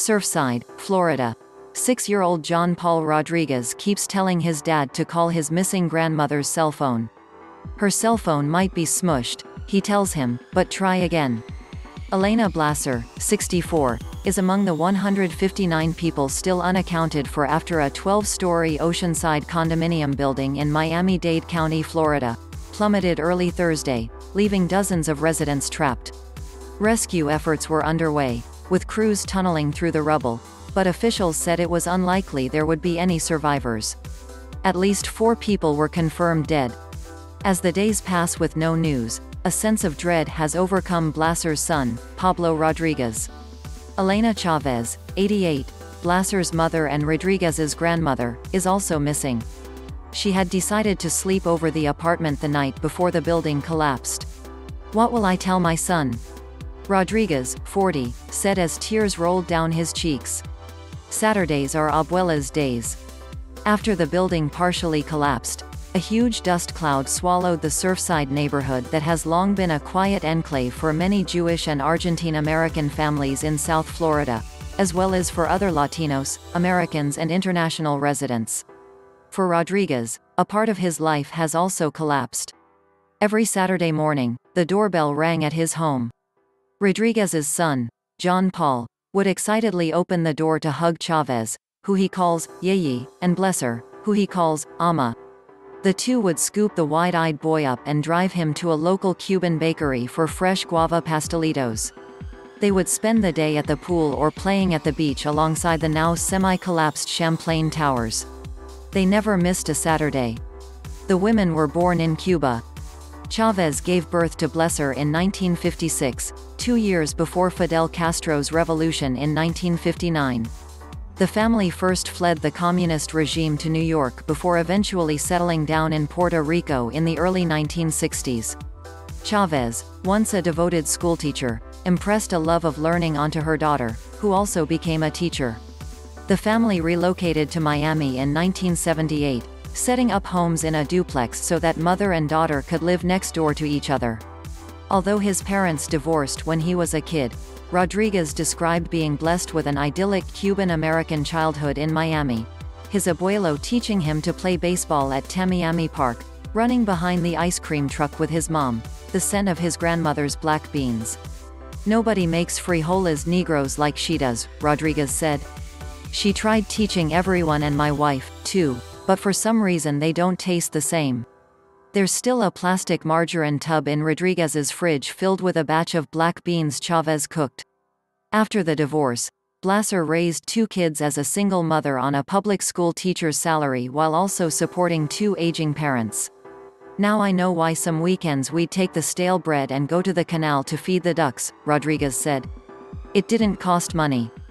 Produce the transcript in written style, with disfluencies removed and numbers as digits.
Surfside, Florida. 6-year-old John Paul Rodriguez keeps telling his dad to call his missing grandmother's cell phone. Her cell phone might be smushed, he tells him, but try again. Elena Blasser, 64, is among the 159 people still unaccounted for after a 12-story Oceanside condominium building in Miami-Dade County, Florida, plummeted early Thursday, leaving dozens of residents trapped. Rescue efforts were underway, with crews tunneling through the rubble, but officials said it was unlikely there would be any survivors. At least 4 people were confirmed dead. As the days pass with no news, a sense of dread has overcome Blasser's son, Pablo Rodriguez. Elena Chavez, 88, Blasser's mother and Rodriguez's grandmother, is also missing. She had decided to sleep over the apartment the night before the building collapsed. "What will I tell my son?" Rodriguez, 40, said as tears rolled down his cheeks. Saturdays are Abuela's days. After the building partially collapsed, a huge dust cloud swallowed the Surfside neighborhood that has long been a quiet enclave for many Jewish and Argentine American families in South Florida, as well as for other Latinos, Americans and international residents. For Rodriguez, a part of his life has also collapsed. Every Saturday morning, the doorbell rang at his home. Rodriguez's son, John Paul, would excitedly open the door to hug Chavez, who he calls Yeyi, and Blasser, who he calls Ama. The two would scoop the wide-eyed boy up and drive him to a local Cuban bakery for fresh guava pastelitos. They would spend the day at the pool or playing at the beach alongside the now semi-collapsed Champlain Towers. They never missed a Saturday. The women were born in Cuba. Chavez gave birth to Blasser in 1956, 2 years before Fidel Castro's revolution in 1959. The family first fled the communist regime to New York before eventually settling down in Puerto Rico in the early 1960s. Chavez, once a devoted schoolteacher, impressed a love of learning onto her daughter, who also became a teacher. The family relocated to Miami in 1978, setting up homes in a duplex so that mother and daughter could live next door to each other. Although his parents divorced when he was a kid, Rodriguez described being blessed with an idyllic Cuban-American childhood in Miami. His abuelo teaching him to play baseball at Tamiami Park, running behind the ice cream truck with his mom, the scent of his grandmother's black beans. "Nobody makes frijoles negros like she does," Rodriguez said. "She tried teaching everyone and my wife, too, but for some reason they don't taste the same." There's still a plastic margarine tub in Rodriguez's fridge filled with a batch of black beans Chavez cooked. After the divorce, Blasser raised 2 kids as a single mother on a public school teacher's salary while also supporting 2 aging parents. "Now I know why some weekends we'd take the stale bread and go to the canal to feed the ducks," Rodriguez said. "It didn't cost money.